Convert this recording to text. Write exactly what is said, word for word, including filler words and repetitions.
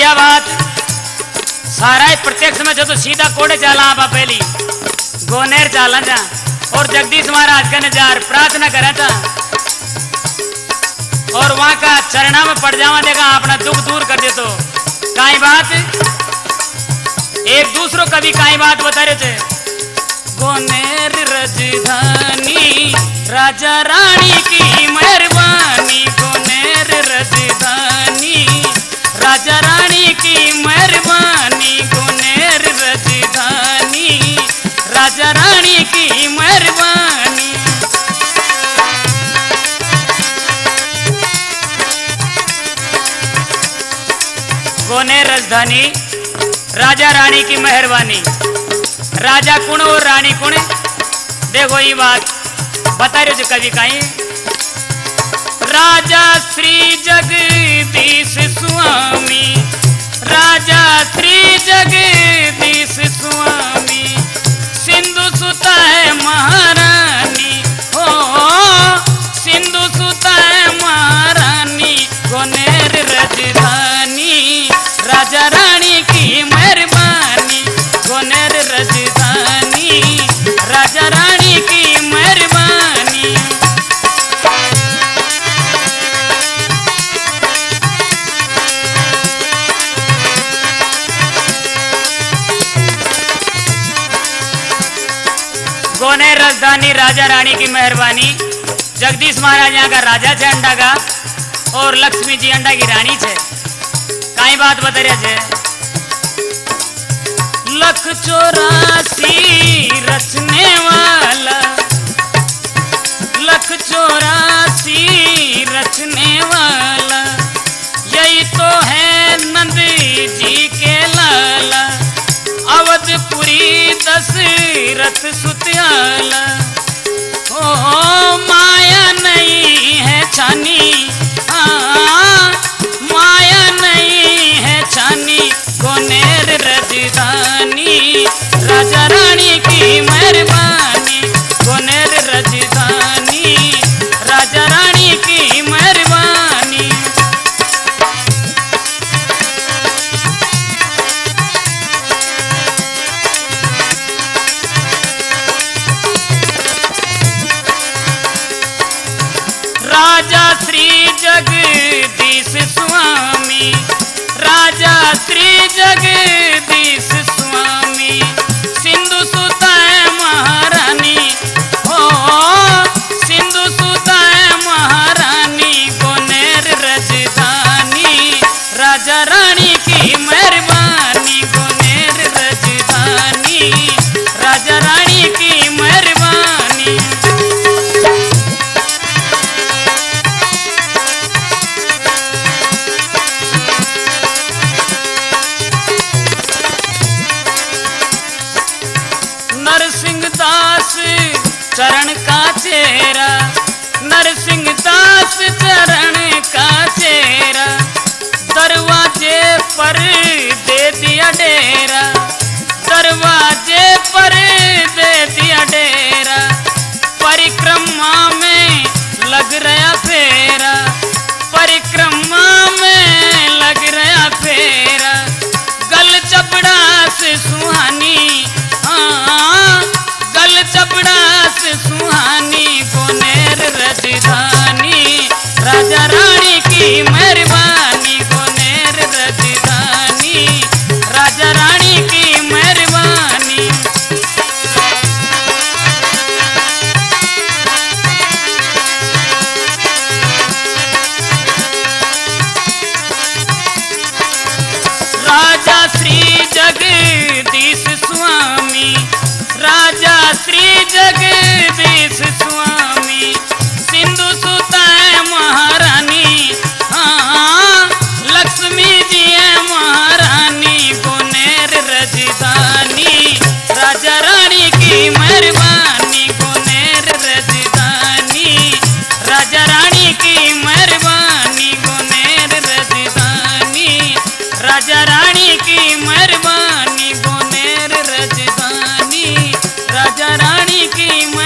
बढ़िया बात सारा प्रत्यक्ष में जो तो सीधा कोड़े चाला आप पहली गोनेर चाला जा और जगदीश महाराज का नजार प्रार्थना करा था और वहां का चरणा में पड़ जावा देगा अपना दुख दूर कर दे। तो काई बात एक दूसरों कभी काई बात बता रहे थे। गोनेर राजधानी राजा रानी की मेहरबानी, गोनेर राजधानी राजा रानी की मेहरबानी, गोनेर राजधानी राजा रानी की मेहरबानी। गोनेर राजधानी राजा रानी की मेहरबानी। राजा कुण और रानी कुण, देखो ये बात बता रहे जो कवि काई। राजा श्री जगदीश स्वामी, राजा श्री जगदीश स्वामी, सिंधु सुता है महारानी, हो सिंधु सुता है महारानी, गोनेर राजधानी राजा रानी की मेहरबानी, गोनेर राजधानी राजा रानी की मेहरबानी। गोनेर राजधानी राजा रानी की मेहरबानी। जगदीश महाराज यहाँ का राजा छे अंडा का और लक्ष्मी जी अंडा की रानी छे। काई बात बता रहे छे। लख चौरासी रचने वाला, लख चौरासी रचने वाला, यही तो है नंद जी के लाला, अवधपुरी दशरथ सुत्याला। ओ माया नहीं है छानी, हाँ माया नहीं है छानी, गोनेर राजधानी राजा रानी की मेहरबानी, गोनेर राजधानी राजा रानी की मेहरबानी। राजा श्री जगदीश स्वामी, राजा श्री जगदीश स्वामी, सिंधु सुता है महारानी, हो सिंधु सुता है महारानी, गोनेर राजधानी राजा रानी की मेहरबानी, गोनेर राजधानी राजा रानी की मेहरबानी। नरसिंहदास चरण का चेहरा, नरसिंहदास चरण का चेहरा, दरवाजे पर दे दिया डेरा, दरवाजे पर दे दिया डेरा, परिक्रमा में लग रहा फेरा, परिक्रमा में लग रहा फेरा, गल चपड़ा से सुहानी, हाँ गल चपड़ा से सुहानी, गोनेर राजधानी राजा रानी की मेहरबानी, गोनेर राजधानी राजा रानी की मेहरबानी। राजा श्री जगदीश स्वामी, राजा श्री जगदीश स्वामी, सिंधु सुता है महारानी, हाँ लक्ष्मी जी है महारानी, गोनेर राजधानी राजा रानी की मेहरबानी, गोनेर राजधानी राजा रानी की मेहरबानी, गोनेर राजधानी राजा रानी की मेहरबानी, गोनेर राजधानी राजा रानी की